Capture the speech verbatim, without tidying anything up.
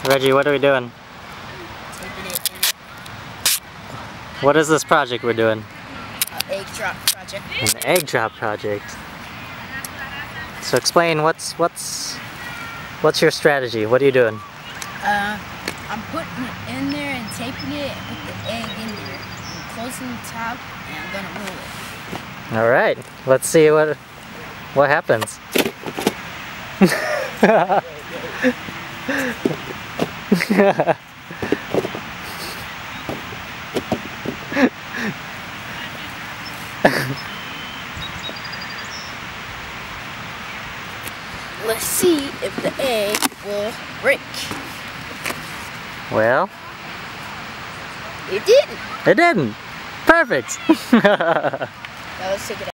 Reggie, what are we doing? Taping it in. What is this project we're doing? An egg drop project. An egg drop project. So explain what's what's what's your strategy? What are you doing? Uh, I'm putting it in there and taping it and put the egg in there. I'm closing the top and I'm gonna roll it. All right, let's see what what happens. Let's see if the egg will break. Well, It didn't. it didn't. Perfect. Now let's take it out.